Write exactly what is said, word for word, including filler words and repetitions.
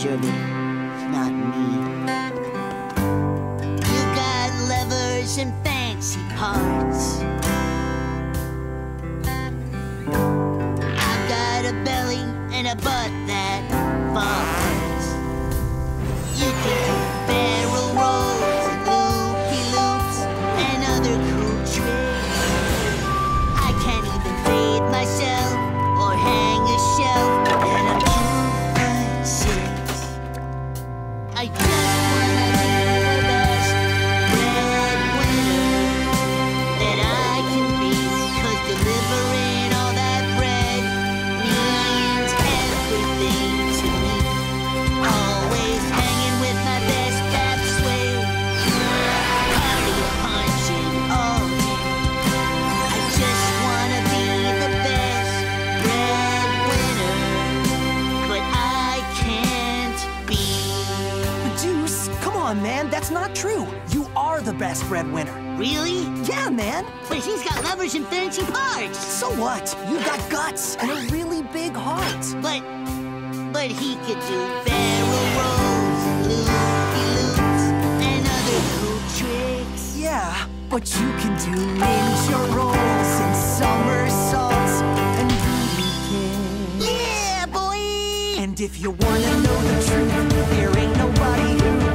of it. Not me. You got levers and fancy parts. I've got a belly and a butt that farts. You can do barrel rolls and loopy-loops and other cool tricks. I can't even bathe myself or hang a shelf, and I'm two foot six. I just wanna be the best breadwinner that I can be, 'cause delivering all that bread means everything to me. Always hanging with my best pap sway, party punching all day. I just wanna be the best breadwinner, but I can't be. Deuce, come on, man, that's not true. You are the best breadwinner. Really? Yeah, man. But he's got levers and fancy parts. So what? You got guts and a really big heart. But, but he could do barrel rolls and loopy-loops and other cool tricks. Yeah, but you can do ninja rolls and somersaults and booty kicks. Yeah, boy! And if you wanna know the truth, there ain't nobody who